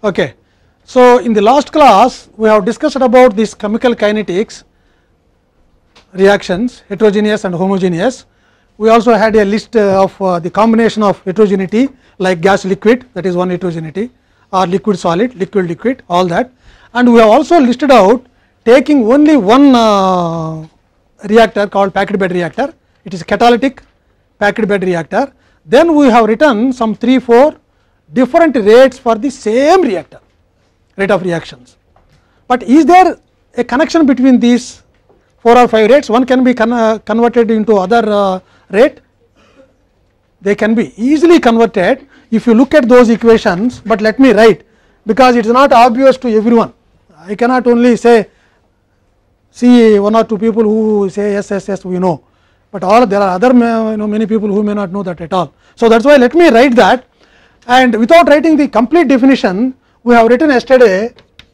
Okay. So, in the last class we have discussed about this chemical kinetics reactions, heterogeneous and homogeneous. We also had a list of the combination of heterogeneity like gas liquid, that is one heterogeneity, or liquid solid, liquid liquid, all that. And we have also listed out taking only one reactor called packed bed reactor, it is catalytic packed bed reactor. Then we have written some 3-4 different rates for the same reactor, rate of reactions. But is there a connection between these 4 or 5 rates? One can be converted into other rate, they can be easily converted if you look at those equations, but let me write, because it is not obvious to everyone. I cannot only say, see 1 or 2 people who say yes, yes, yes, we know, but all there are other many people who may not know that at all. So, that is why let me write that, and without writing the complete definition, we have written yesterday,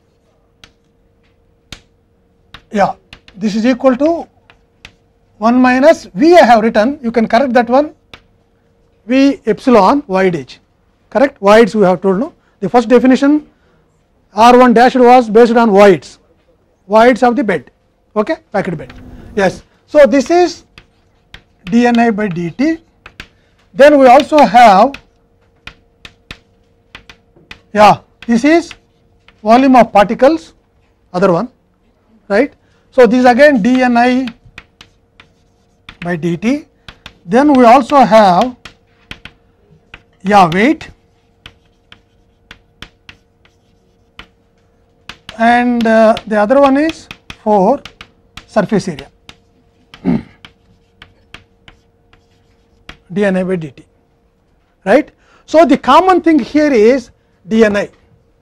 yeah, this is equal to 1 minus V I have written, you can correct that one, V epsilon void H, correct, voids we have told, no. The first definition R1 dashed was based on voids of the bed, okay, packed bed, yes. So, this is dNi by dt, then we also have, yeah, this is volume of particles, other one, right. So, this is again dNi by dt, then we also have, yeah, weight, and the other one is for surface area dNi by dt, right. So, the common thing here is dNi,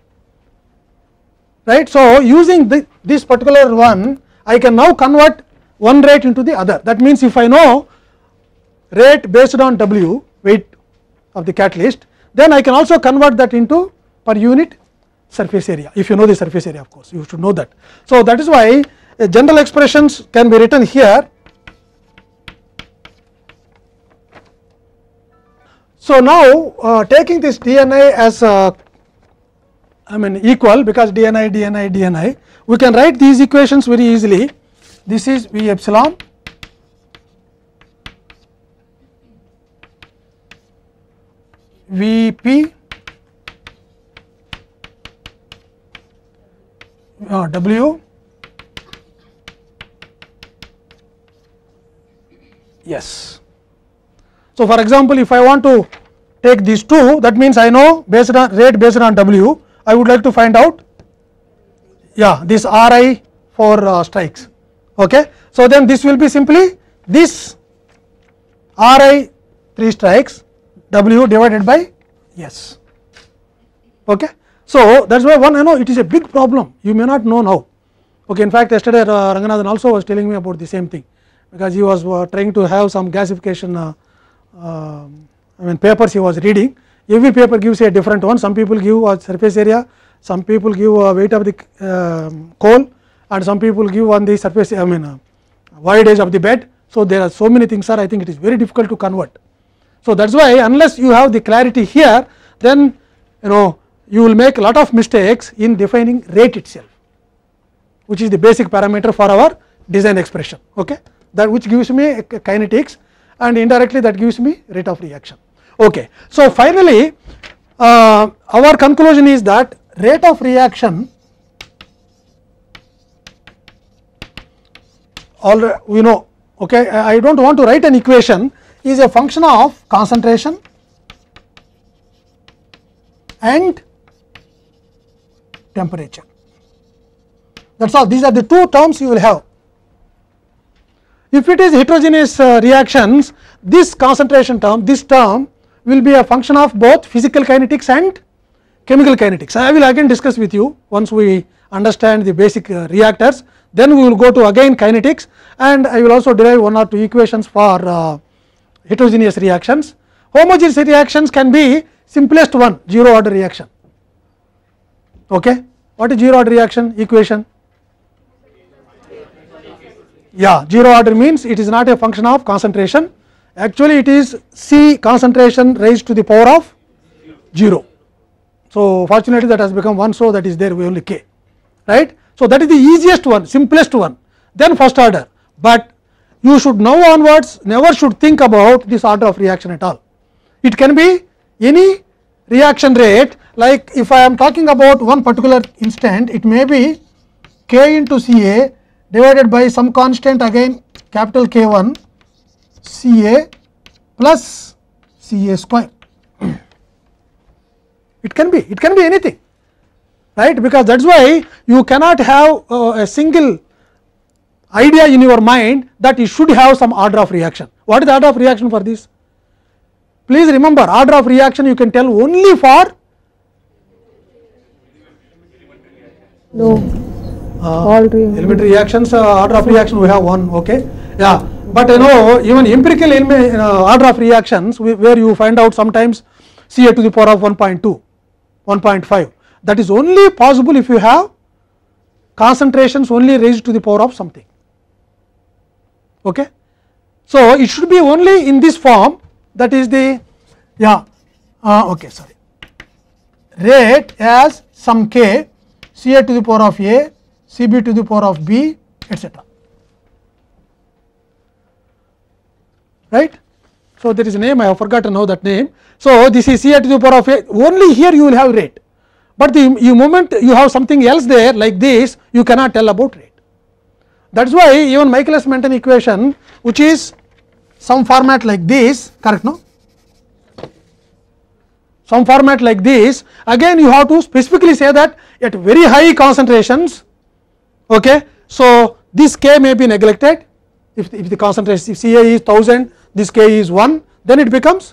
right. So, using this particular one, I can now convert one rate into the other. That means, if I know rate based on W, weight of the catalyst, then I can also convert that into per unit surface area, if you know the surface area, of course, you should know that. So, that is why general expressions can be written here. So, now taking this dNi as equal, because dNi, we can write these equations very easily. This is V epsilon Vp W, yes. So, for example, if I want to take these two, that means I know based on rate based on W, I would like to find out, yeah, this Ri for strikes, okay. So, then this will be simply this Ri 3 strikes W divided by S, okay. So, that is why one, it is a big problem, you may not know now, okay. In fact, yesterday Ranganathan also was telling me about the same thing, because he was trying to have some gasification papers he was reading. Every paper gives a different one, some people give surface area, some people give weight of the coal, and some people give on the surface void edge of the bed. So, there are so many things, sir, I think it is very difficult to convert. So, that is why unless you have the clarity here, then you will make a lot of mistakes in defining rate itself, which is the basic parameter for our design expression, okay. That which gives me kinetics, and indirectly that gives me rate of reaction, okay. So, finally, our conclusion is that rate of reaction, all we know, okay. I do not want to write an equation, is a function of concentration and temperature, that is all. These are the two terms you will have. If it is heterogeneous reactions, this concentration term, this term will be a function of both physical kinetics and chemical kinetics. I will again discuss with you once we understand the basic reactors, then we will go to again kinetics, and I will also derive 1 or 2 equations for heterogeneous reactions. Homogeneous reactions can be simplest one, 0 order reaction, okay. What is 0 order reaction equation? Yeah, 0 order means it is not a function of concentration, actually it is C concentration raised to the power of 0, So, fortunately that has become 1, so that is there only K, right. So, that is the easiest one, simplest one, then first order, but you should now onwards never should think about this order of reaction at all. It can be any reaction rate, like if I am talking about one particular instant, it may be K into Ca divided by some constant, again capital K1 Ca plus Ca square. It can be anything, right, because that is why you cannot have a single idea in your mind that it should have some order of reaction. What is the order of reaction for this? Please remember, order of reaction you can tell only for elementary reactions. Order of reaction we have one, okay, yeah, but even empirical order of reactions where you find out sometimes Ca to the power of 1.2, 1.5, that is only possible if you have concentrations only raised to the power of something, okay. So, it should be only in this form, that is the okay, sorry, rate as some K Ca to the power of A, Cb to the power of B, etc. right. So, there is a name I have forgotten now that name. So, this is Ca to the power of A, only here you will have rate, but the moment you have something else there like this, you cannot tell about rate. That is why even Michaelis-Menten equation, which is some format like this, correct, no? Some format like this, again you have to specifically say that at very high concentrations, okay. So, this K may be neglected if the concentration, if Ca is 1000, this K is 1, then it becomes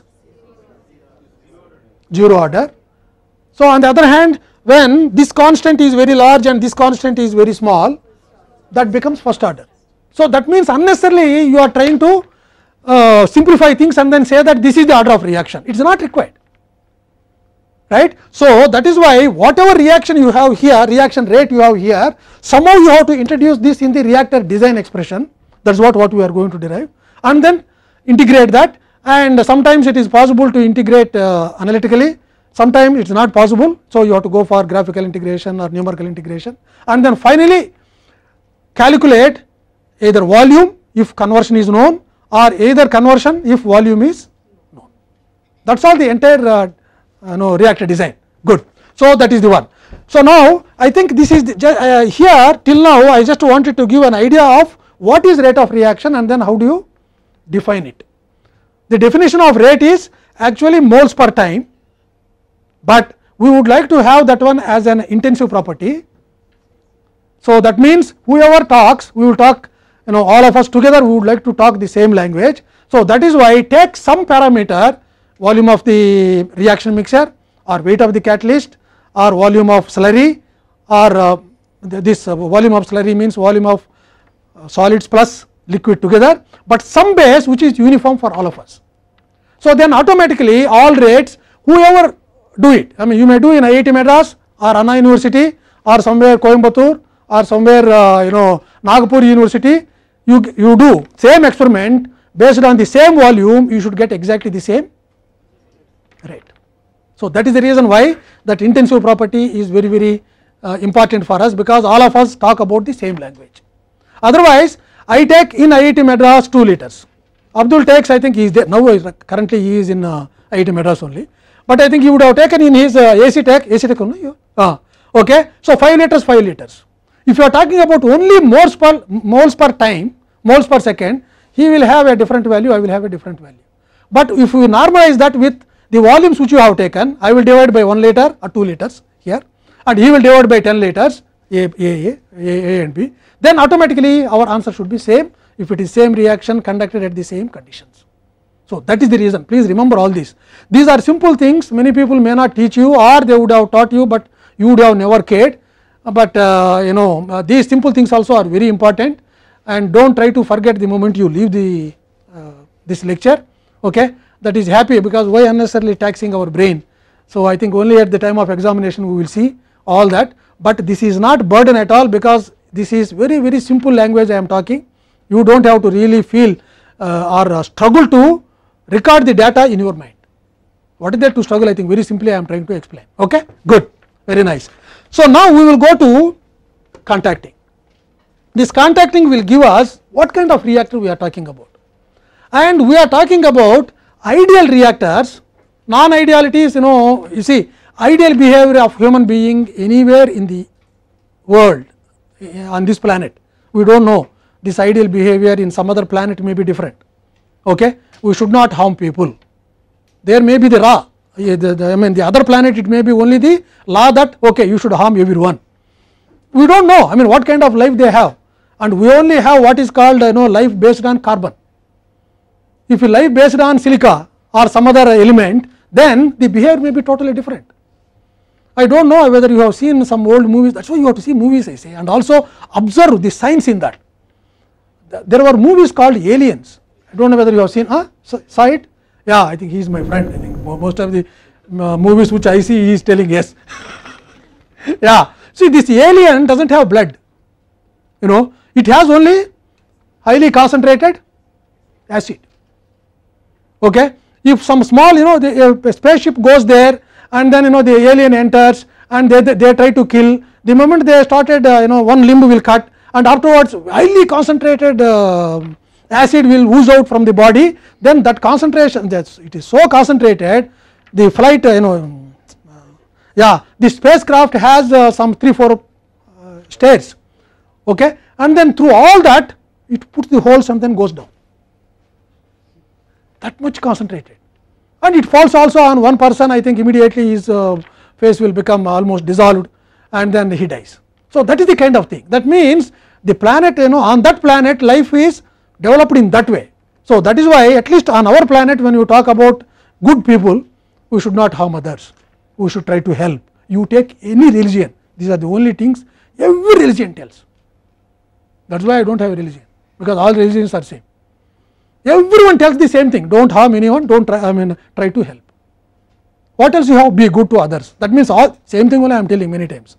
0 order. So, on the other hand, when this constant is very large and this constant is very small, that becomes first order. So, that means unnecessarily you are trying to simplify things and then say that this is the order of reaction, it is not required, right. So, that is why whatever reaction you have here, reaction rate you have here, somehow you have to introduce this in the reactor design expression, that is what we are going to derive, and then integrate that, and sometimes it is possible to integrate analytically, sometimes it is not possible. So, you have to go for graphical integration or numerical integration, and then finally calculate either volume if conversion is known, or either conversion if volume is known. That is all the entire reactor design. Good. So, that is the one. So, now I think this is the, here till now I just wanted to give an idea of what is rate of reaction and then how do you define it. The definition of rate is actually moles per time, but we would like to have that one as an intensive property. So, that means whoever talks, we will talk, all of us together we would like to talk the same language. So, that is why take some parameter, volume of the reaction mixture or weight of the catalyst or volume of slurry, or this volume of slurry means volume of solids plus liquid together, but some base which is uniform for all of us. So, then automatically all rates, whoever do it, I mean you may do in IIT Madras or Anna University or somewhere Coimbatore or somewhere Nagpur University, you do same experiment based on the same volume, you should get exactly the same rate. So, that is the reason why that intensive property is very important for us, because all of us talk about the same language. Otherwise, I take in IIT Madras 2 liters, Abdul takes, I think he is there now, currently he is in IIT Madras only, but I think he would have taken in his AC Tech only, okay. So, 5 liters, 5 liters. If you are talking about only moles per time, moles per second, he will have a different value, I will have a different value. But if we normalize that with the volumes which you have taken, I will divide by 1 liter or 2 liters here, and he will divide by 10 liters A and B, then automatically our answer should be same if it is same reaction conducted at the same conditions. So, that is the reason, please remember all this. These are simple things, many people may not teach you or they would have taught you, but you would have never cared, but these simple things also are very important, and do not try to forget the moment you leave the this lecture, okay. That is happy, because why unnecessarily taxing our brain. So, I think only at the time of examination we will see all that, but this is not burden at all, because this is very simple language I am talking. You do not have to really feel or struggle to record the data in your mind. What is there to struggle? I think very simply I am trying to explain. Okay, good, very nice. So now we will go to contacting. This contacting will give us what kind of reactor we are talking about, and we are talking about ideal reactors. Non-ideality is, you see, ideal behavior of human being anywhere in the world on this planet. We do not know this ideal behavior in some other planet may be different. Okay, we should not harm people. There may be the law. I mean, the other planet it may be only the law that okay, you should harm everyone. We do not know. I mean, what kind of life they have, and we only have what is called life based on carbon. If you life based on silica or some other element, then the behavior may be totally different. I do not know whether you have seen some old movies. That is why you have to see movies, I say, and also observe the science in that. There were movies called Aliens. I do not know whether you have seen. Saw it? Yeah, I think he is my friend. I think most of the movies which I see, he is telling yes. Yeah, see, this alien does not have blood. It has only highly concentrated acid. Okay, if some small, the spaceship goes there, and then the alien enters, and they try to kill. The moment they started, one limb will cut, and afterwards highly concentrated acid will ooze out from the body. Then that concentration, it is so concentrated, the flight, the spacecraft has some 3-4 stairs. Okay, and then through all that, it puts the holes and then goes down. That much concentrated, and it falls also on one person. I think immediately his face will become almost dissolved, and then he dies. So that is the kind of thing. That means the planet, on that planet, life is developed in that way. So that is why, at least on our planet, when you talk about good people, we should not harm others. We should try to help. You take any religion; these are the only things every religion tells. That is why I do not have a religion, because all religions are same. Everyone tells the same thing: don't harm anyone, don't try, try to help. What else you have? Be good to others. That means all same thing only I am telling many times.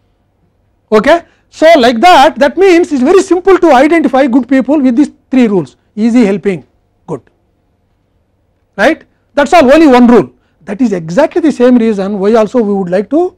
Okay, so like that, that means it's very simple to identify good people with these 3 rules: easy, helping, good. Right? That's all. Only one rule. That is exactly the same reason why also we would like to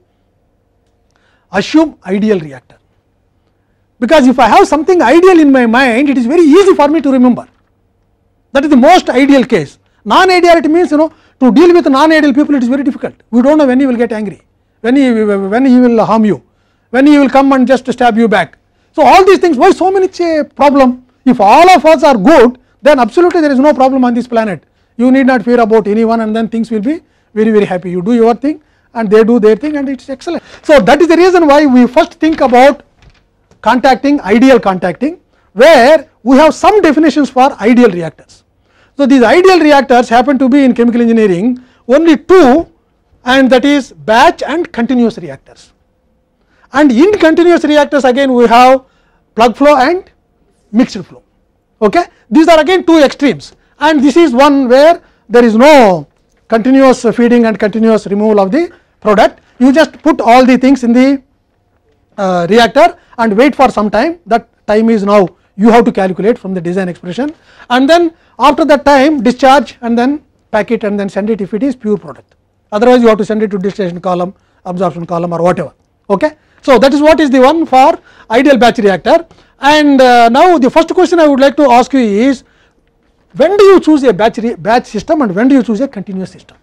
assume ideal reactor. Because if I have something ideal in my mind, it is very easy for me to remember. That is the most ideal case. Non-ideality means, to deal with non-ideal people, it is very difficult. We do not know when he will get angry, when he will harm you, when he will come and just stab you back. So all these things, why so many problem? If all of us are good, then absolutely there is no problem on this planet. You need not fear about anyone, and then things will be very, very happy. You do your thing and they do their thing, and it is excellent. So that is the reason why we first think about contacting, ideal contacting, where we have some definitions for ideal reactors. So these ideal reactors happen to be in chemical engineering only 2, and that is batch and continuous reactors. And in continuous reactors again we have plug flow and mixed flow. Okay, these are again 2 extremes, and this is one where there is no continuous feeding and continuous removal of the product. You just put all the things in the reactor and wait for some time. That time is now you have to calculate from the design expression, and then after that time discharge and then pack it and then send it if it is pure product. Otherwise you have to send it to distillation column, absorption column, or whatever. Okay, so that is what is the one for ideal batch reactor. And now the first question I would like to ask you is, when do you choose a batch system and when do you choose a continuous system?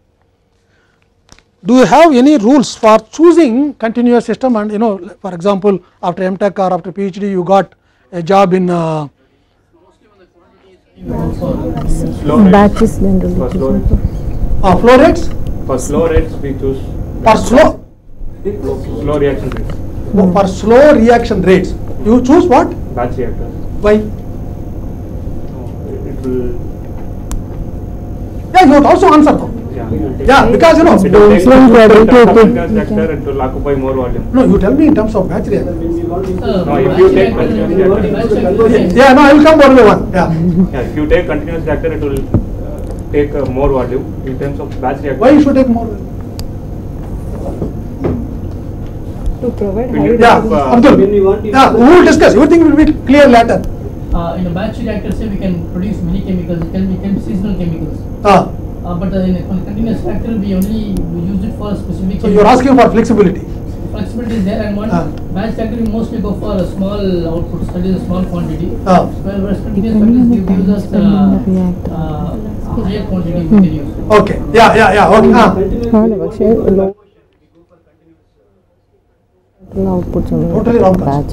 Do you have any rules for choosing continuous system? And for example, after MTech or after PhD you got a job in batches generally. Flow rates? For slow rates we choose for slow reaction rates. For slow reaction rates you choose what? Batch reactors. Why? It will. Yeah, you have to also answer though. Yeah, because it will take continuous reactor, it will occupy more volume. No, you tell me in terms of batch reactor. No, if you take continuous reactor. Yeah, no, I will come one by one. Yeah, if you take continuous reactor, it will take more volume. In terms of batch reactor. Why you should take more? To provide yeah, Abdul. Yeah, we will discuss. Everything will be clear later. In a batch reactor, say we can produce many chemicals. It can be seasonal chemicals. But in a continuous reactor, we only use it for specific. So you are asking for flexibility. Flexibility is there, and one batch reactor we mostly go for a small outputs, that is a small quantity. Whereas continuous reactors gives us higher quantity we can use. Okay. Yeah. Okay. Totally wrong concept.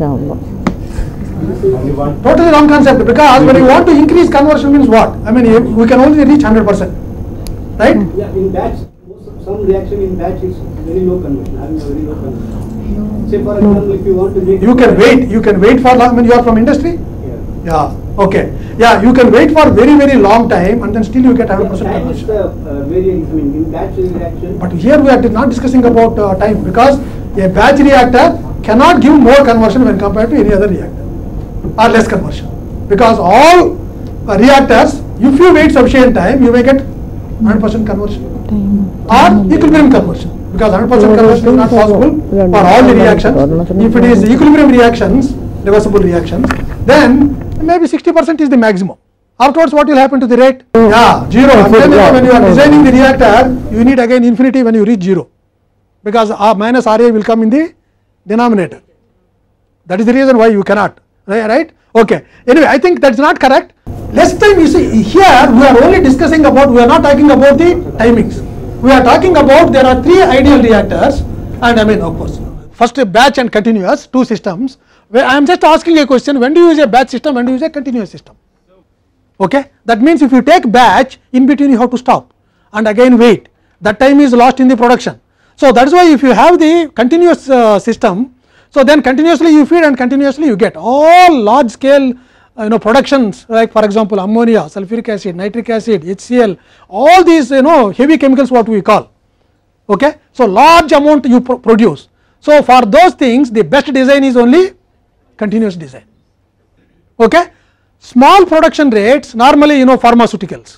Totally wrong concept, because when you want to increase conversion means what? I mean, we can only reach 100%, right? Yeah, in batch, some reaction in batch is very low conversion, having a very low conversion. Say for example, if you want to make... You can wait for, I mean, you are from industry? Yeah. Okay. Yeah, you can wait for very, very long time and then still you get 100% time is conversion. the variant, I mean, in batch reaction... But here we are not discussing about time, because a batch reactor cannot give more conversion when compared to any other reactor, or less conversion, because all reactors, if you wait sufficient time, you may get 100% conversion or equilibrium conversion, because 100% conversion is not possible for all the reactions. If it is equilibrium reactions, reversible reactions, then maybe 60% is the maximum. Afterwards, what will happen to the rate? Yeah, 0. And then when you are designing the reactor, you need again infinity when you reach 0, because minus RA will come in the denominator. That is the reason why you cannot. Right? Okay. Anyway, I think that's not correct. Last time you see, here we are only discussing about, we are not talking about the timings. We are talking about there are 3 ideal reactors, and I mean, of course, first batch and continuous, 2 systems. Where I am just asking a question, when do you use a batch system, when do you use a continuous system? Okay. That means if you take batch, in between you have to stop and again wait. That time is lost in the production. So that is why if you have the continuous system, so then continuously you feed and continuously you get all large scale productions, like for example ammonia, sulfuric acid, nitric acid, HCl, all these heavy chemicals what we call. Okay. So large amount you produce. So for those things the best design is only continuous design. Okay. Small production rates, normally pharmaceuticals.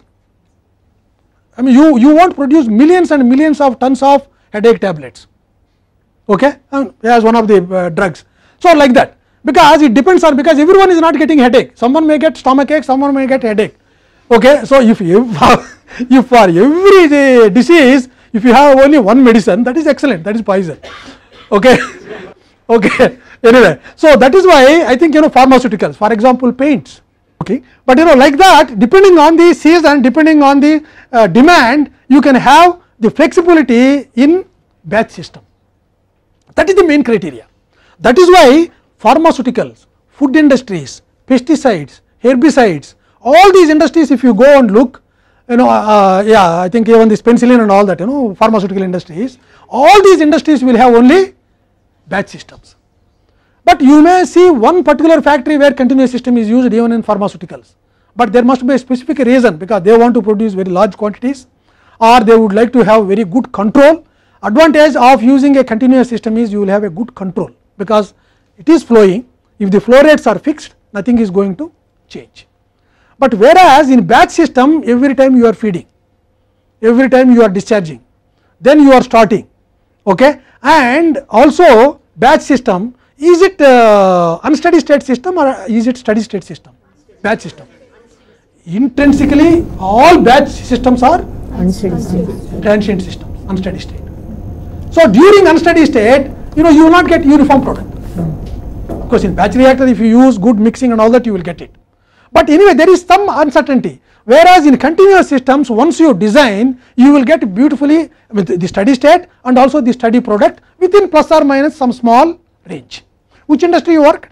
I mean you won't produce millions and millions of tons of headache tablets. Okay, as one of the drugs. So like that, because it depends on, because everyone is not getting headache. Someone may get stomach ache, someone may get headache. Okay, so if for every disease, if you have only one medicine, that is excellent, that is poison. Okay, okay. Anyway, so that is why I think pharmaceuticals, for example, paints. Okay, but like that, depending on the season, depending on the demand, you can have the flexibility in batch system. That is the main criteria. That is why pharmaceuticals, food industries, pesticides, herbicides, all these industries, if you go and look, yeah, I think even this penicillin and all that, pharmaceutical industries, all these industries will have only batch systems. But you may see one particular factory where continuous system is used even in pharmaceuticals, but there must be a specific reason, because they want to produce very large quantities, or they would like to have very good control. Advantage of using a continuous system is you will have a good control, because it is flowing. If the flow rates are fixed, nothing is going to change. But whereas in batch system, every time you are feeding, every time you are discharging, then you are starting. Okay, and also batch system, is it unsteady state system or is it steady state system? Batch system. Intrinsically, all batch systems are transient systems, unsteady state. So during unsteady state, you will not get uniform product. Of course, in batch reactor, if you use good mixing and all that, you will get it. But anyway, there is some uncertainty. Whereas in continuous systems, once you design, you will get beautifully with the steady state and also the steady product within plus or minus some small range. Which industry you worked?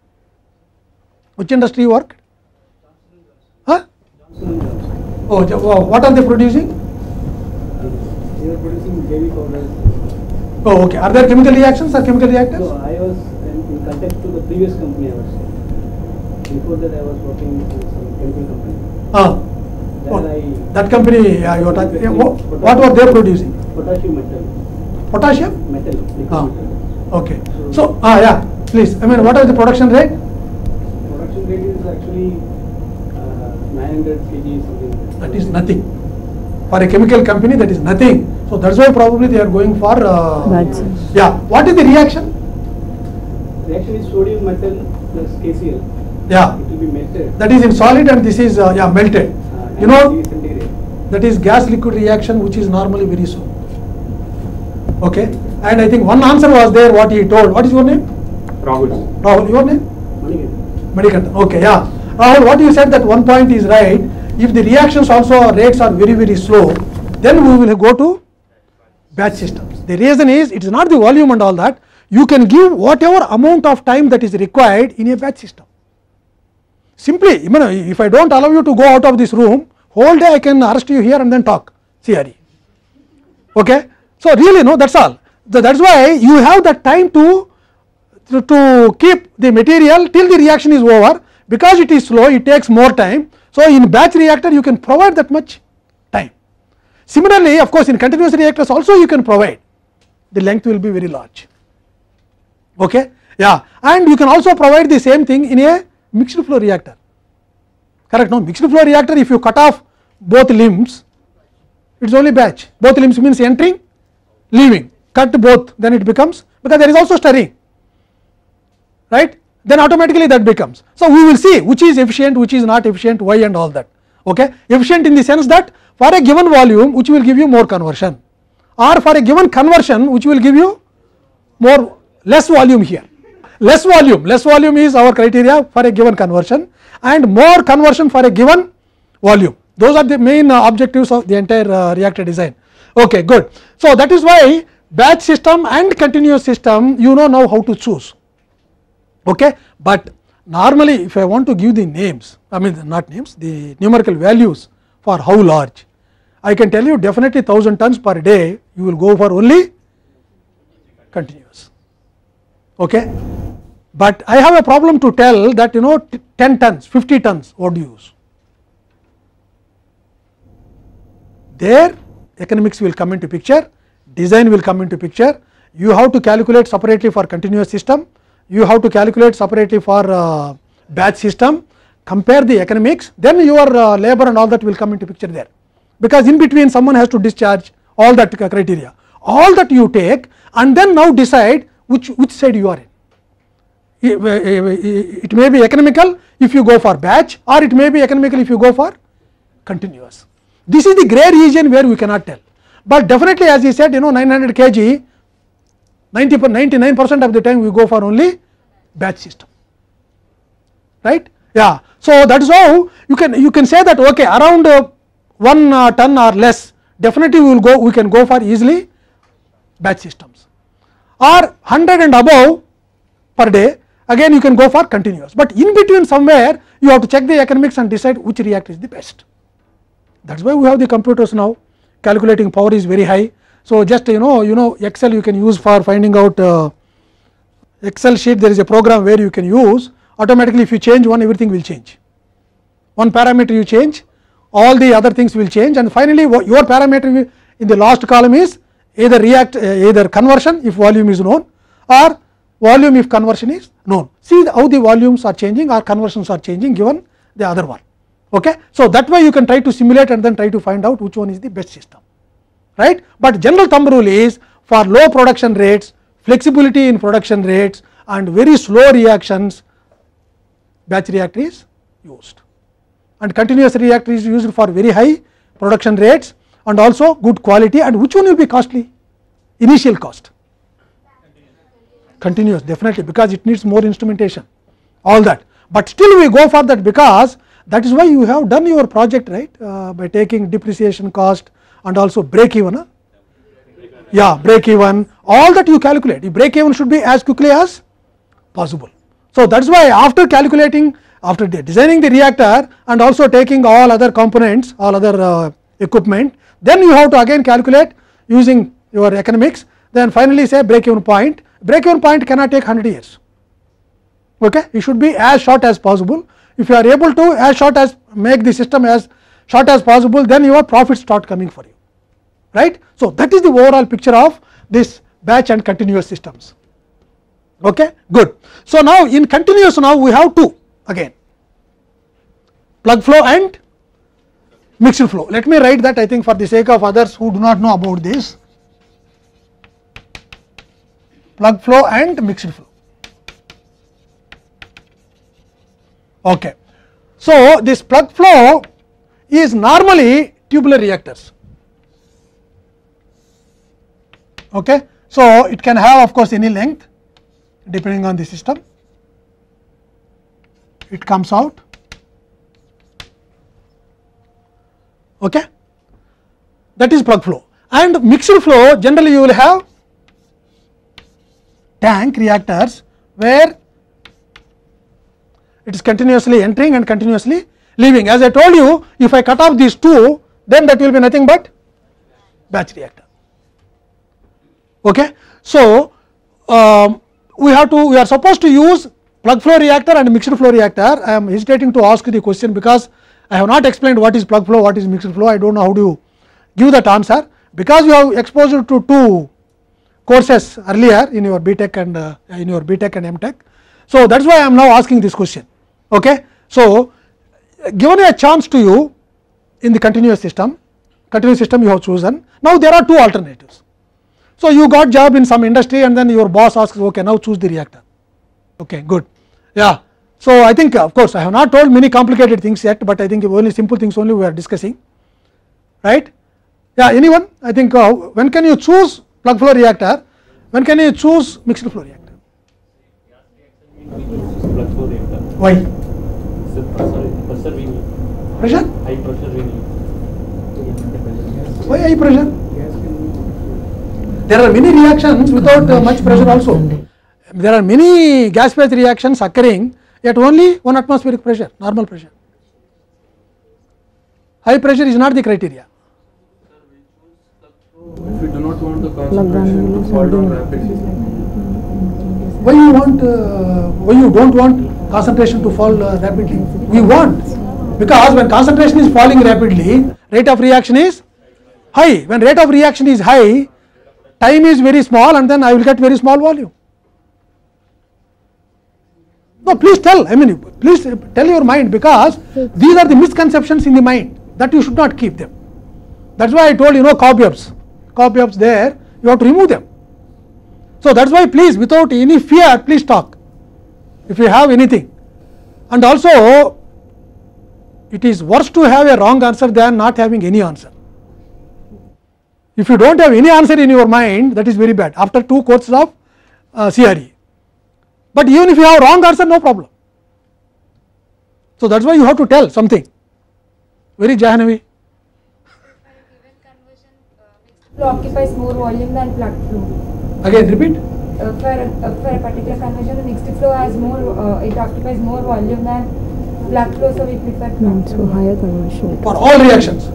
Which industry you worked? Huh? Oh, what are they producing? They are producing heavy powders. Oh, okay. Are there chemical reactions or chemical reactors? So I was in contact to the previous company I was. Before that I was working in some chemical company. That company you are talking. What were they producing? Potassium metal. Potassium? Metal. Metal. Okay. So yeah, please. I mean, what is the production rate? Production rate is actually 900 kg something. That is nothing. For a chemical company, that is nothing. So that's why probably they are going for. Yeah. What is the reaction? Reaction is sodium metal plus KCl. Yeah. It will be melted. That is in solid, and this is melted. that is gas liquid reaction, which is normally very slow. Okay, and I think one answer was there what he told. What is your name? Rahul. Rahul, your name? Manikandan. Manikandan. Okay, yeah. Rahul, what you said, that one point is right. If the reactions also rates are very slow, then we will go to batch systems. The reason is, it is not the volume and all that. You can give whatever amount of time that is required in a batch system. Simply, you know, if I don't allow you to go out of this room, whole day I can arrest you here and then talk CRE. Okay? So really, no, that's all. That's why you have that time to keep the material till the reaction is over. Because it is slow, it takes more time. So in batch reactor, you can provide that much time. Similarly, of course, in continuous reactors also you can provide. The length will be very large. Okay? Yeah. And you can also provide the same thing in a mixed flow reactor. Correct? No, mixed flow reactor, if you cut off both limbs, it is only batch. Both limbs means entering, leaving. Cut both, then it becomes, because there is also stirring, right? Then automatically that becomes. So we will see which is efficient, which is not efficient, why and all that. Okay? Efficient in the sense that for a given volume, which will give you more conversion, or for a given conversion, which will give you less volume here. Less volume is our criteria for a given conversion, and more conversion for a given volume. Those are the main objectives of the entire reactor design. Okay, good. So that is why batch system and continuous system, you know now how to choose. Okay, but normally if I want to give the names, I mean not names, the numerical values for how large, I can tell you definitely 1000 tons per day, you will go for only continuous. Okay, but I have a problem to tell that, you know, 10 tons, 50 tons, what do you use? There economics will come into picture, design will come into picture. You have to calculate separately for continuous system, you have to calculate separately for batch system, compare the economics, then your labor and all that will come into picture there, because in between someone has to discharge all that criteria. All that you take and then now decide which side you are in. It may be economical if you go for batch, or it may be economical if you go for continuous. This is the grey region where we cannot tell, but definitely as he said, you know, 900 kg 99% of the time we go for only batch system, right? Yeah. So that is how you can say that, okay, around 1 ton or less, definitely we can go for easily batch systems, or 100 and above per day, again you can go for continuous, but in between somewhere you have to check the economics and decide which reactor is the best. That is why we have the computers now, calculating power is very high. So just you know Excel you can use for finding out Excel sheet, there is a program where you can use automatically. If you change one, everything will change. One parameter you change, all the other things will change, and finally your parameter in the last column is either conversion if volume is known, or volume if conversion is known. See how the volumes are changing or conversions are changing given the other one. Okay? So that way you can try to simulate and then try to find out which one is the best system, right? But general thumb rule is, for low production rates, flexibility in production rates and very slow reactions, batch reactor is used, and continuous reactor is used for very high production rates and also good quality. And which one will be costly? Initial cost. Continuous, definitely, because it needs more instrumentation, all that, but still we go for that, because that is why you have done your project, right, by taking depreciation cost and also break even. Yeah, break even, all that you calculate. The break even should be as quickly as possible. So that is why after calculating, after designing the reactor and also taking all other components, all other equipment, then you have to again calculate using your economics, then finally say break even point. Break even point cannot take 100 years. Okay, it should be as short as possible. If you are able to make the system as short as possible, then your profits start coming for you, right? So that is the overall picture of this batch and continuous systems. Okay, good. So now in continuous, now we have two again, plug flow and mixed flow. Let me write that, I think, for the sake of others who do not know about this, plug flow and mixed flow. Okay. So this plug flow is normally tubular reactors. Okay. So, it can have of course any length depending on the system, it comes out. Okay. That is plug flow. And mixed flow, generally you will have tank reactors where it is continuously entering and continuously leaving. As I told you, if I cut off these two, then that will be nothing but batch reactor. Okay. So, we are supposed to use plug flow reactor and mixed flow reactor. I am hesitating to ask the question because I have not explained what is plug flow, what is mixed flow. I do not know how to give that answer, because you have exposed to two courses earlier in your BTech and MTech. So, that is why I am now asking this question. Okay. So, given a chance to you in the continuous system you have chosen. Now, there are two alternatives. So, you got job in some industry and then your boss asks, okay, now choose the reactor. Okay, good. Yeah. So, I think of course, I have not told many complicated things yet, but I think only simple things only we are discussing, right. Yeah, anyone? I think when can you choose plug flow reactor, when can you choose mixed flow reactor? Plug flow reactor. Why? Pressure we need. Pressure? High pressure we need. Why high pressure? There are many reactions without much pressure also. There are many gas phase reactions occurring at only 1 atmospheric pressure, normal pressure. High pressure is not the criteria. If we do not want the concentration to fall down rapidly, Why you don't want concentration to fall rapidly? We want, because when concentration is falling rapidly, rate of reaction is high. When rate of reaction is high, time is very small and then I will get very small volume. No, please tell, I mean, please tell your mind, because these are the misconceptions in the mind that you should not keep them. That is why I told cobwebs there, you have to remove them. So, that is why please, without any fear, please talk if you have anything. And also, it is worse to have a wrong answer than not having any answer. If you do not have any answer in your mind, that is very bad after 2 courses of CRE. But even if you have wrong answer, no problem. So, that is why you have to tell something. Very Jahanavi. Flow occupies more volume than plug flow. Again, repeat. For a particular conversion, the mixed flow has more, it occupies more volume than plug flow, so we prefer plug flow. Higher conversion. For all reactions.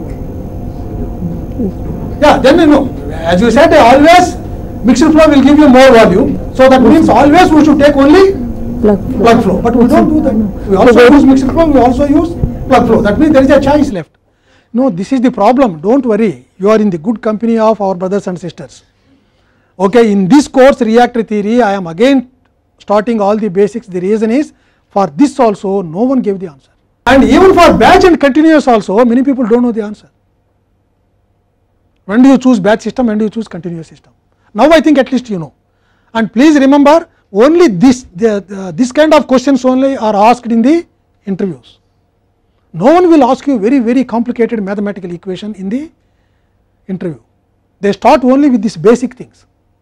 Yeah, then as you said, always mixed flow will give you more volume. So, that means always we should take only plug flow, but we do not do that. We also use mixed flow, we also use plug flow. That means there is a choice left. No, this is the problem. Do not worry, you are in the good company of our brothers and sisters. Okay, in this course reactor theory, I am again starting all the basics. The reason is, for this also no one gave the answer, and even for batch and continuous also many people do not know the answer. When do you choose batch system, when do you choose continuous system? Now I think at least you know. And please remember, only this kind of questions only are asked in the interviews. No one will ask you very complicated mathematical equation in the interview. They start only with these basic things.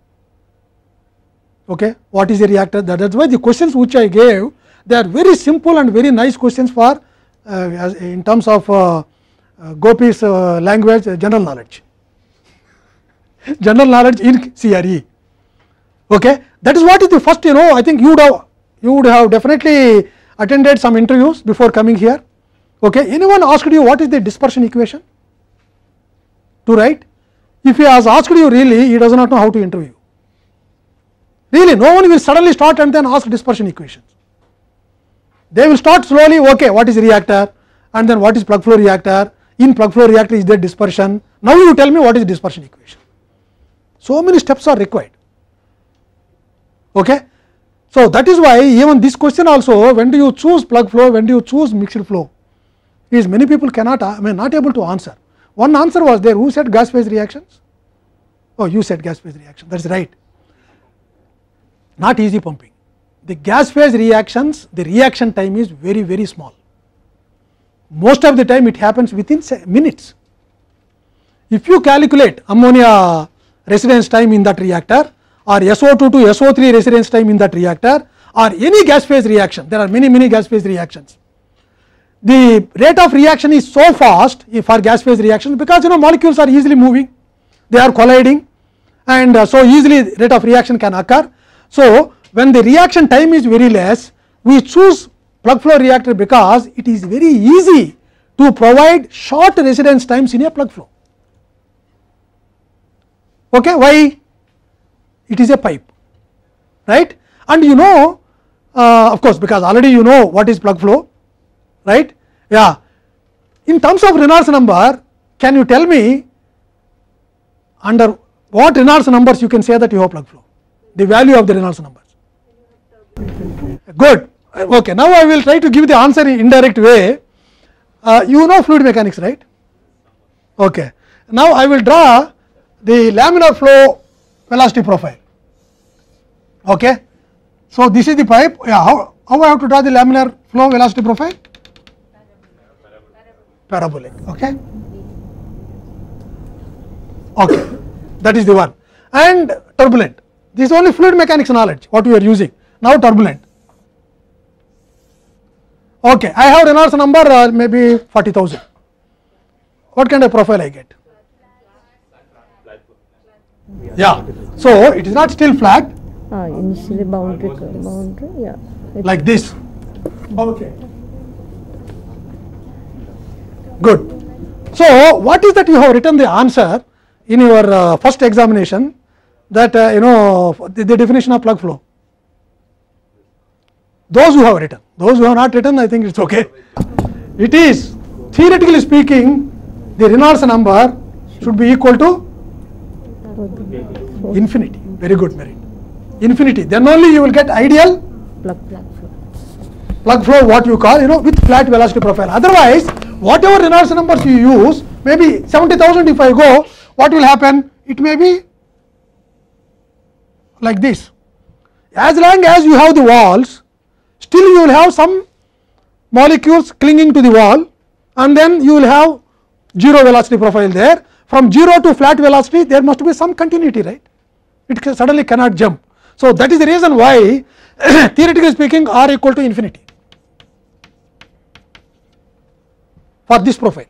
Okay, what is a reactor? That is why the questions which I gave, they are very simple and very nice questions for in terms of Gopi's language, general knowledge. General knowledge in CRE. Okay, that is what is the first. I think you would have definitely attended some interviews before coming here. Okay, anyone asked you what is the dispersion equation to write? If he has asked you, really he does not know how to interview. Really, no one will suddenly start and then ask dispersion equations. They will start slowly. Okay, what is reactor, and then what is plug flow reactor? In plug flow reactor, is there dispersion? Now you tell me what is dispersion equation. So many steps are required. Okay, so that is why even this question also, when do you choose plug flow, when do you choose mixed flow, is many people cannot, not able to answer. One answer was there. Who said gas phase reactions? Oh, you said gas phase reaction. That is right. Not easy pumping. The gas phase reactions, the reaction time is very small. Most of the time it happens within minutes. if you calculate ammonia residence time in that reactor, or SO2 to SO3 residence time in that reactor, or any gas phase reaction, there are many gas phase reactions. The rate of reaction is so fast for gas phase reactions, because molecules are easily moving, they are colliding, and so easily rate of reaction can occur. So when the reaction time is very less, we choose plug flow reactor because it is very easy to provide short residence times in a plug flow. Okay, why? It is a pipe, right? And of course, because already you know what is plug flow, right? Yeah. In terms of Reynolds number, can you tell me under what Reynolds numbers you can say that you have plug flow? The value of the Reynolds numbers. Good. Okay. Now I will try to give the answer in indirect way. You know fluid mechanics, right? Okay. Now I will draw the laminar flow velocity profile. Okay. So this is the pipe. Yeah. How I have to draw the laminar flow velocity profile? Parabolic. Okay. Okay. That is the one. And turbulent. This is only fluid mechanics knowledge what we are using. Now turbulent. Okay. I have Reynolds number maybe 40,000. What kind of profile I get? Yeah. So it is not still flat. Initially boundary, yeah. Like this. Okay. Good. So what is that you have written the answer in your first examination, that the definition of plug flow? Those who have written, those who have not written, I think it's okay. It is, theoretically speaking, the Reynolds number should be equal to infinity. Very good, Merit. Infinity. Then only you will get ideal plug flow, what you call, with flat velocity profile. Otherwise, whatever Reynolds numbers you use, maybe 70,000 if I go, what will happen? It may be like this. As long as you have the walls, still you will have some molecules clinging to the wall, and then you will have zero velocity profile there. From 0 to flat velocity, there must be some continuity, right? It suddenly cannot jump. So that is the reason why theoretically speaking R equal to infinity for this profile.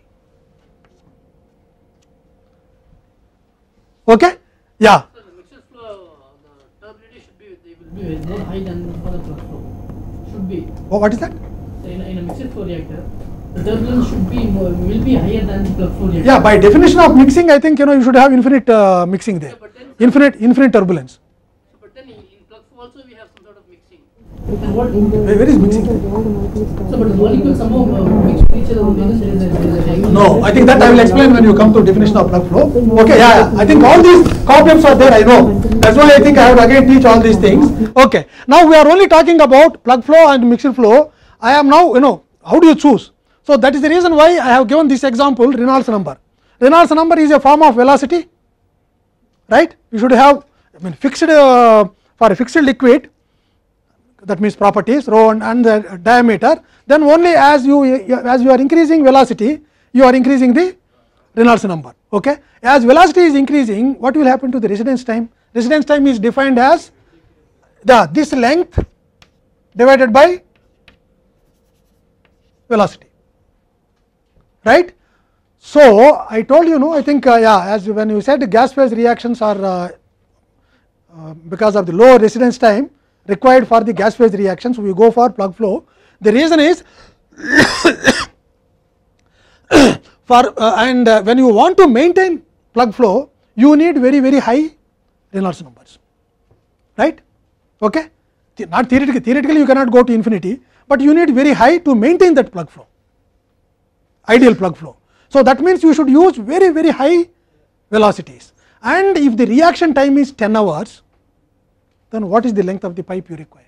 Okay? Yeah. So the mixture flow, the turbidity should be, they will be more high than for the plug flow. Should be. Oh, what is that? So in a mixture flow reactor, the turbulence should be more, will be higher than the plug flow reactor. Yeah, by definition of mixing, I think you should have infinite mixing there. Yeah, Infinite turbulence. So, but then in plug flow also we have some sort of mixing. Where is mixing? So, but the molecules somehow mix with each other only. No, I think that I will explain when you come to definition of plug flow. Okay, yeah, I think all these problems are there, I know. That's why I think I have to again teach all these things. Okay, now we are only talking about plug flow and mixture flow. I am now, how do you choose? So that is the reason why I have given this example, Reynolds number. Reynolds number is a form of velocity, right? You should have, fixed for a fixed liquid, that means properties rho and the diameter. Then only as you are increasing velocity, you are increasing the Reynolds number. Okay, as velocity is increasing, what will happen to the residence time? Residence time is defined as this length divided by velocity, right? So I told I think as when you said gas phase reactions are because of the low residence time required for the gas phase reactions, we go for plug flow. The reason is when you want to maintain plug flow, you need very high Reynolds numbers, right? Okay, not theoretically you cannot go to infinity, but you need very high to maintain that plug flow, ideal plug flow. So that means you should use very high velocities, and if the reaction time is 10 hours, then what is the length of the pipe you require?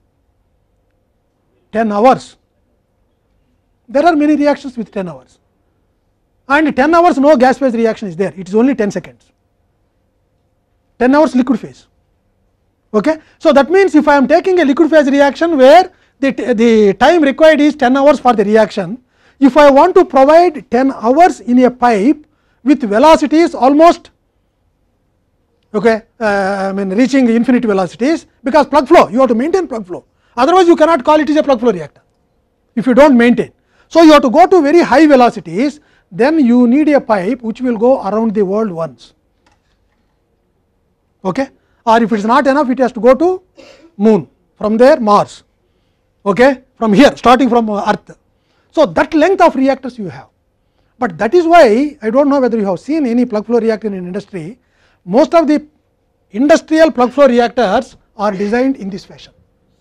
10 hours. There are many reactions with 10 hours, and 10 hours no gas phase reaction is there, it is only 10 seconds, 10 hours liquid phase. Okay. So that means if I am taking a liquid phase reaction where the time required is 10 hours for the reaction, if I want to provide 10 hours in a pipe with velocities almost reaching infinite velocities, because plug flow, you have to maintain plug flow, otherwise you cannot call it is a plug flow reactor if you do not maintain. So, you have to go to very high velocities, then you need a pipe which will go around the world once, okay? Or if it is not enough, it has to go to moon, from there Mars, okay? From here starting from earth. So, that length of reactors you have, but that is why I do not know whether you have seen any plug flow reactor in industry. Most of the industrial plug flow reactors are designed in this fashion.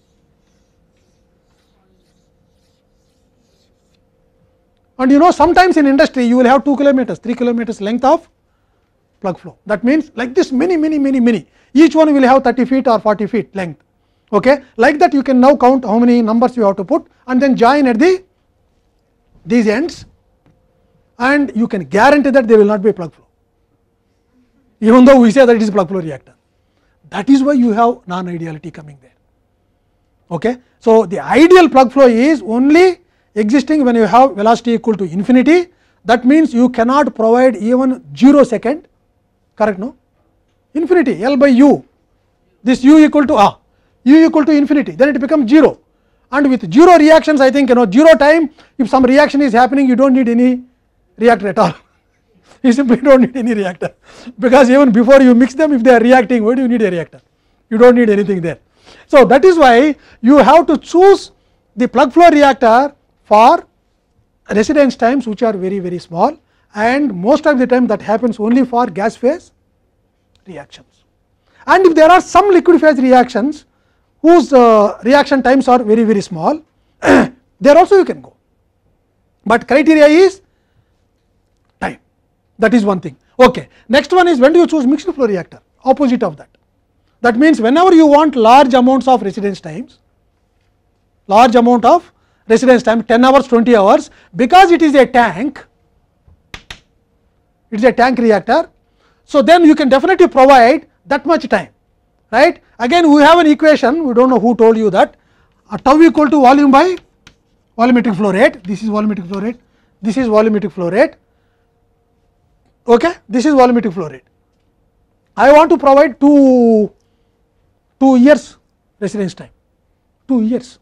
And you know, sometimes in industry you will have 2 kilometers, 3 kilometers length of plug flow. That means like this many, each one will have 30 feet or 40 feet length, okay? Like that you can now count how many numbers you have to put and then join at these ends, and you can guarantee that there will not be plug flow, even though we say that it is plug flow reactor. That is why you have non-ideality coming there, okay? So, the ideal plug flow is only existing when you have velocity equal to infinity. That means you cannot provide even 0 second, correct, no? Infinity, L by U, this U equal to U equal to infinity, then it becomes 0, and with 0 reactions, I think 0 time, if some reaction is happening, you do not need any reactor at all. You simply do not need any reactor, because even before you mix them, if they are reacting, why do you need a reactor? You do not need anything there. So, that is why you have to choose the plug flow reactor for residence times which are very small, and most of the time that happens only for gas phase reactions. And if there are some liquid phase reactions whose reaction times are very small, there also you can go, but criteria is time. That is one thing, okay. Next one is, when do you choose mixed flow reactor? Opposite of that. That means whenever you want large amounts of residence times, 10 hours, 20 hours, because it is a tank, it is a tank reactor. So, then you can definitely provide that much time, right. Again we have an equation, we do not know who told you that, tau equal to volume by volumetric flow rate. This is volumetric flow rate, this is volumetric flow rate, okay. This is volumetric flow rate. I want to provide 2 years residence time, 2 years,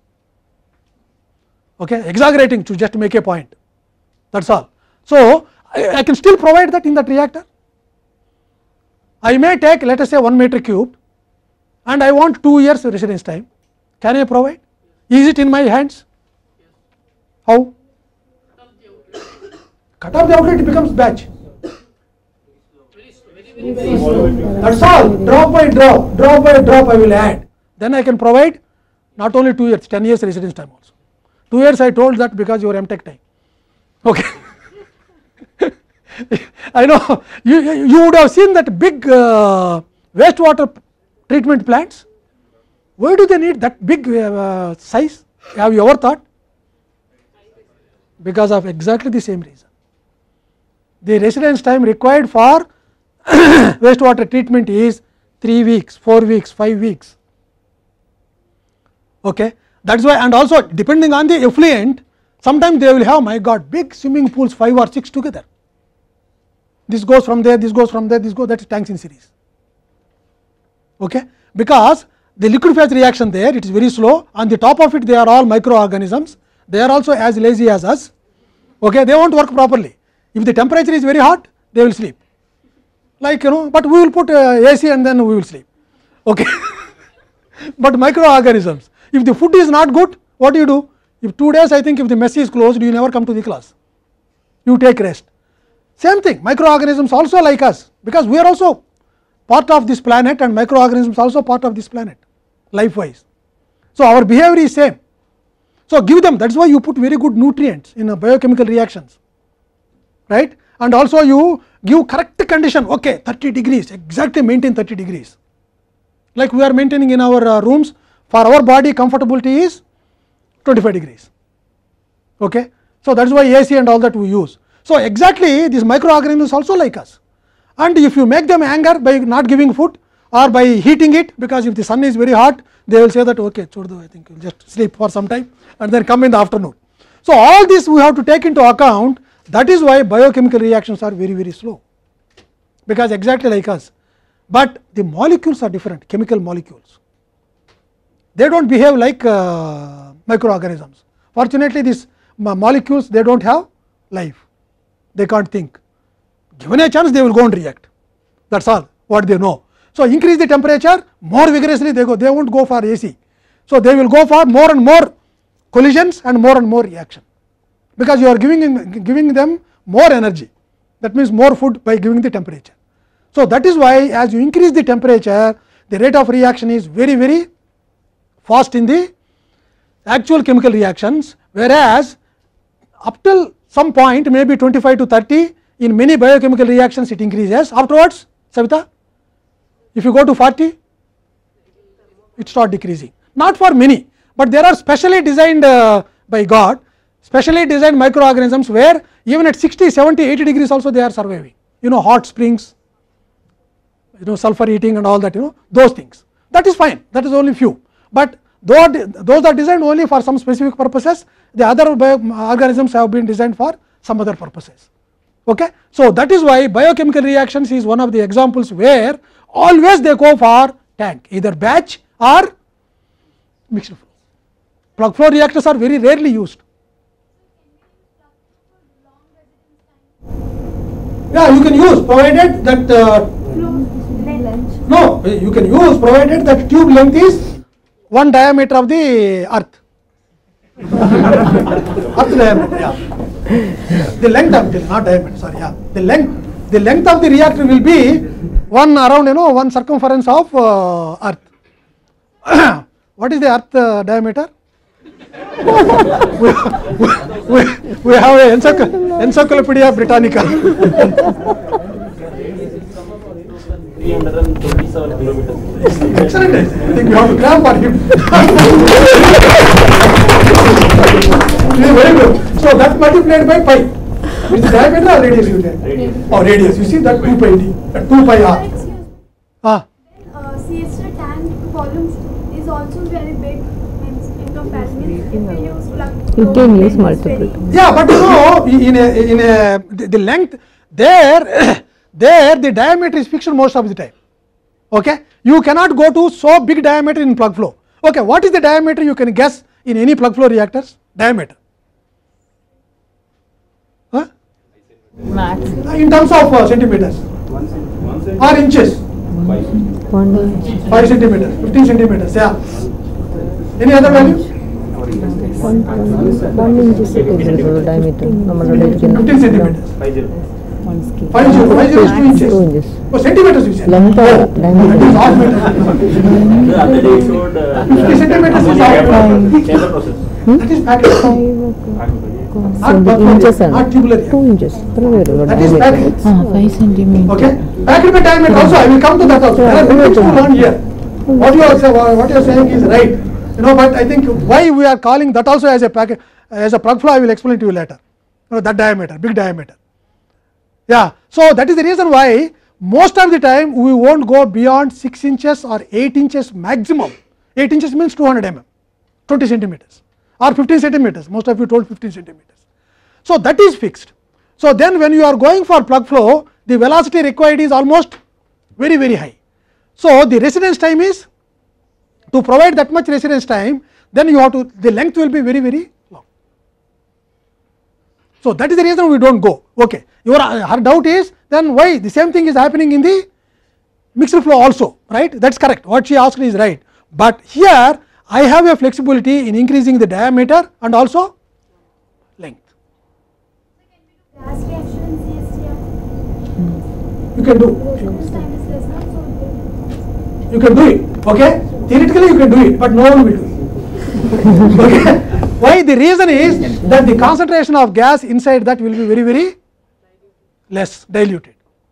okay, exaggerating to just make a point, that is all. So, I can still provide that in that reactor. I may take, let us say, 1 meter cube and I want 2 years residence time. Can I provide? Is it in my hands? How? Cut off the outlet, it becomes batch. That is all, drop by drop I will add. Then I can provide not only 2 years, 10 years residence time also. 2 years I told that because your MTech time, okay. I know you would have seen that big wastewater treatment plants. Why do they need that big size? Have you ever thought? Because of exactly the same reason. The residence time required for wastewater treatment is 3 weeks, 4 weeks, 5 weeks, okay. That is why, and also depending on the effluent, sometimes they will have, my God, big swimming pools, 5 or 6 together. This goes from there, this goes from there, this goes, that is tanks in series, okay. Because the liquid phase reaction there, it is very slow, on the top of it they are all microorganisms, they are also as lazy as us, okay. They won't work properly. If the temperature is very hot, they will sleep, like but we will put AC and then we will sleep, okay. But microorganisms, if the food is not good, what do you do? If 2 days, I think if the mess is closed, you never come to the class, you take rest. Same thing, microorganisms also like us, because we are also part of this planet and microorganisms also part of this planet, life wise. So, our behavior is same. So, give them, that is why you put very good nutrients in biochemical reactions, right. And also you give correct condition, okay, 30 degrees, exactly maintain 30 degrees, like we are maintaining in our rooms. For our body comfortability is 25 degrees, okay. So, that is why AC and all that we use. So, exactly these microorganisms also like us, and if you make them anger by not giving food or by heating it, because if the sun is very hot, they will say that okay, I think you will just sleep for some time and then come in the afternoon. So, all this we have to take into account. That is why biochemical reactions are very slow. because exactly like us, but the molecules are different, chemical molecules. They do not behave like microorganisms. Fortunately, these molecules, they do not have life, they cannot think. Given a chance, they will go and react. That is all what they know. So, increase the temperature, more vigorously they go, they will not go for AC. So, they will go for more and more collisions and more reaction, because you are giving them more energy, that means more food by giving the temperature. So, that is why as you increase the temperature, the rate of reaction is very fast in the actual chemical reactions, whereas up till some point, maybe 25 to 30, in many biochemical reactions it increases. Afterwards, Savita, if you go to 40, it starts decreasing. Not for many, but there are specially designed by God, specially designed microorganisms where even at 60, 70, 80 degrees also they are surviving. You know, hot springs, you know, sulfur eating and all that, you know, those things. That is fine, that is only few. But those are designed only for some specific purposes. The other organisms have been designed for some other purposes. Okay? So, that is why biochemical reactions is one of the examples where always they go for tank, either batch or mixed flow. Plug flow reactors are very rarely used. Yeah, you can use, provided that no, you can use provided that tube length is one diameter of the earth. Earth diameter, yeah. The length of not diameter, sorry, yeah. The length of the reactor will be one around, you know, one circumference of earth. What is the earth diameter? we have a Encyclopedia Britannica. 327 kilometers. Excellent. I think we have to clap for him. Very good. So, that multiplied by pi, which is diameter or radius you get? Radius. Oh, radius. You see that 2 pi d, 2 pi r. CSR tank volume is also very big in comparison. If we use plug, You can use multiple. Yeah, but you know, in a the length there the diameter is fixed most of the time. Okay, you cannot go to so big diameter in plug flow. Okay, what is the diameter you can guess in any plug flow reactors? Diameter. Huh? Max. In terms of centimeters or inches. 5 centimeters, 15 centimeters. Yeah. Any other value? 1 inch is diameter. 15 centimeters. 50. 50 is 2 inches. 2 inches. Oh, centimeters you said. Length Oh, of diameter. that is half meter. The other day showed 50 centimeters is half. chamber process. That is package. Not plug flow, inches not tubular. 2 inches. That is package. 5 centimeters. Okay. Package by diameter also. I will come to that also. There are many things to learn here. What you are saying is right. You know, but I think why we are calling that also as a package, as a plug flow, I will explain to you later. You know, that diameter, big diameter. Yeah. So, that is the reason why most of the time we will not go beyond 6 inches or 8 inches maximum. 8 inches means 200 mm, 20 centimeters or 15 centimeters, most of you told 15 centimeters. So, that is fixed. So, then when you are going for plug flow, the velocity required is almost very high. So, the residence time is, to provide that much residence time, then you have to, the length will be very long. So, that is the reason we do not go. Okay. Her doubt is, then why the same thing is happening in the mixed flow also, right? That is correct, what she asked is right, but here I have a flexibility in increasing the diameter and also length. gas reaction in CSTR. You can do, Resistance time is less now, so you can do it, okay? Theoretically you can do it, but no one will do it. Okay? Why? The reason is that the concentration of gas inside that will be very less, diluted,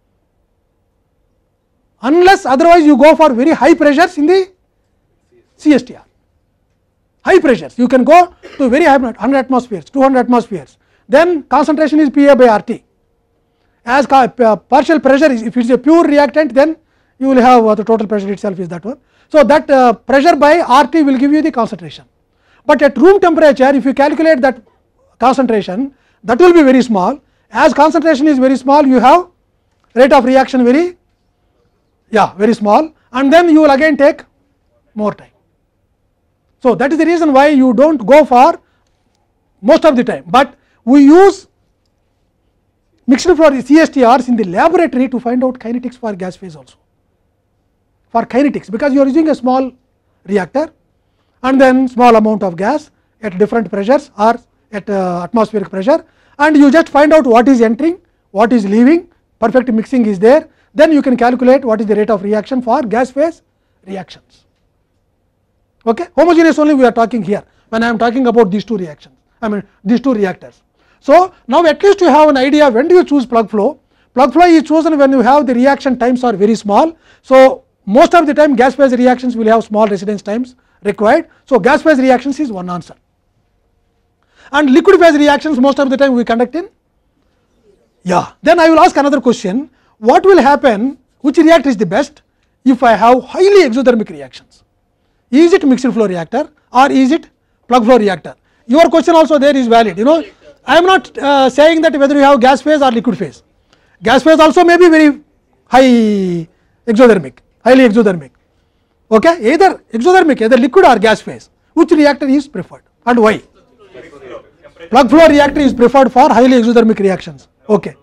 unless otherwise you go for very high pressures in the CSTR. High pressures, you can go to very high, 100 atmospheres, 200 atmospheres, then concentration is Pa by RT. As partial pressure is, if it is a pure reactant, then you will have the total pressure itself is that one. So, that pressure by RT will give you the concentration, but at room temperature, if you calculate that concentration, that will be very small. As concentration is very small, you have rate of reaction very very small, and then you will again take more time. So, that is the reason why you do not go for most of the time, but we use mixed flow CSTRs in the laboratory to find out kinetics for gas phase also, for kinetics, because you are using a small reactor and then small amount of gas at different pressures or at atmospheric pressure, and you just find out what is entering, what is leaving, perfect mixing is there, then you can calculate what is the rate of reaction for gas phase reactions. Okay. Homogeneous only we are talking here when I am talking about these two reactions, I mean these two reactors. So, now at least you have an idea when do you choose plug flow. Plug flow is chosen when you have the reaction times are very small. So, most of the time gas phase reactions will have small residence times required. So, gas phase reactions is one answer, and liquid phase reactions most of the time we conduct in. Then I will ask another question, what will happen, which reactor is the best if I have highly exothermic reactions? Is it mixed flow reactor or is it plug flow reactor? Your question also there is valid, I am not saying that whether you have gas phase or liquid phase. Gas phase also may be very high exothermic, highly exothermic. Okay, either exothermic, either liquid or gas phase. Which reactor is preferred and why? Plug flow reactor is preferred for highly exothermic reactions. Okay.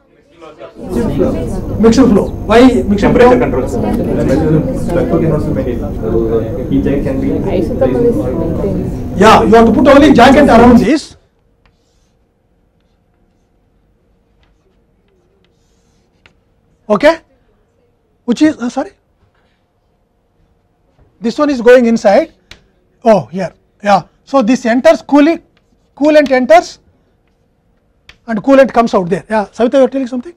Mixed flow. Why mixed flow? Temperature control. You have to put only jacket around this. Okay, which is sorry, this one is going inside. Oh, here, So this enters coolant enters, and coolant comes out there. Savita, you are telling something?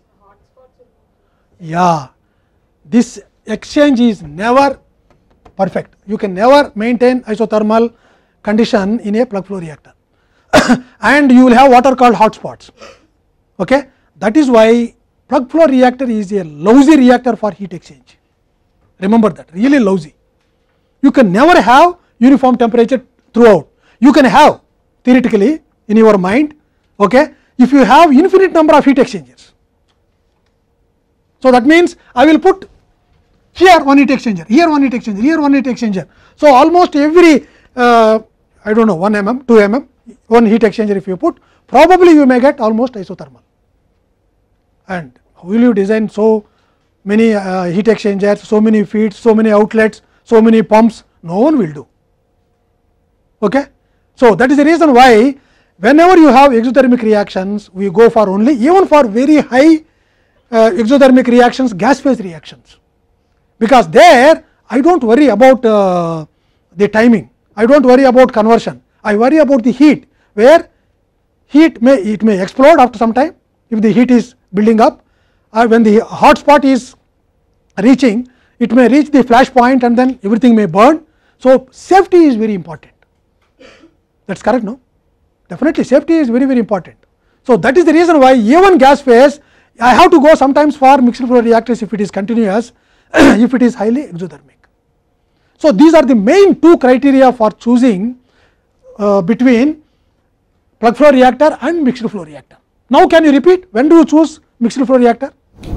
This exchange is never perfect. You can never maintain isothermal condition in a plug flow reactor, and you will have what are called hot spots. Okay, that is why plug flow reactor is a lousy reactor for heat exchange. Remember that, really lousy. You can never have uniform temperature throughout. You can have theoretically in your mind, okay, if you have infinite number of heat exchangers. So that means I will put here one heat exchanger, here one heat exchanger, here one heat exchanger. So almost every I do not know 1 mm, 2 mm, one heat exchanger if you put, probably you may get almost isothermal. And will you design so many heat exchangers, so many feeds, so many outlets, so many pumps? No one will do. Okay? So that is the reason why whenever you have exothermic reactions, we go for only, even for very high exothermic reactions, gas phase reactions, because there I do not worry about the timing, I do not worry about conversion, I worry about the heat, where heat may explode after some time if the heat is building up, or when the hot spot is reaching, it may reach the flash point and then everything may burn. So safety is very important. That is correct, no? Definitely safety is very important. So that is the reason why even gas phase I have to go sometimes for mixed flow reactors if it is continuous, if it is highly exothermic. So these are the main two criteria for choosing between plug flow reactor and mixed flow reactor. Now can you repeat, when do you choose mixed flow reactor?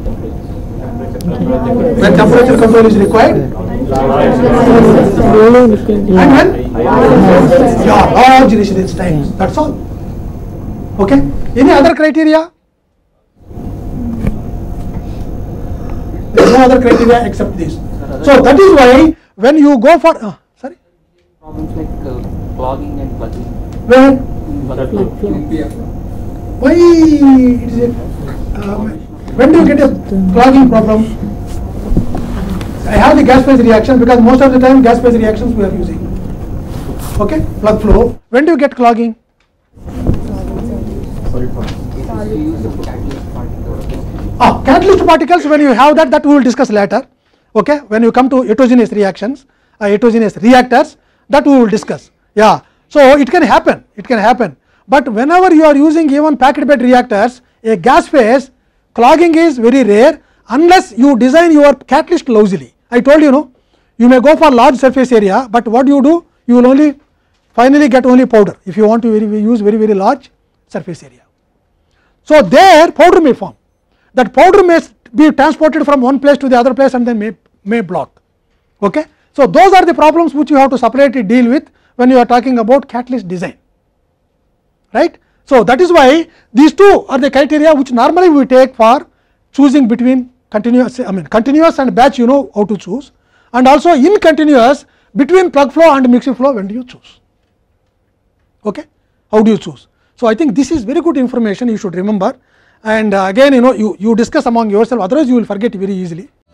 When temperature control is required, and when large residence times, that is all. Okay. Any other criteria? There is no other criteria except this. So that is why when you go for sorry, problems like clogging and plugging. Where? Why it is when do you get a clogging problem? I have the gas phase reaction, because most of the time gas phase reactions we are using. Okay, plug flow. When do you get clogging? Catalyst particles, when you have that we will discuss later. Okay, when you come to heterogeneous reactions, heterogeneous reactors, that we will discuss. So it can happen, but whenever you are using even packed bed reactors, a gas phase clogging is very rare unless you design your catalyst lousily. I told you, no, you may go for large surface area, but what you do, you will only finally get only powder if you want to use very large surface area. So there powder may form, that powder be transported from one place to the other place and then may block. Okay. So, those are the problems which you have to separately deal with when you are talking about catalyst design, right. So, that is why these two are the criteria which normally we take for choosing between continuous and batch, you know how to choose, and also in continuous between plug flow and mixed flow, when do you choose, okay? How do you choose? So, I think this is very good information you should remember, and again you know you discuss among yourself, otherwise you will forget very easily.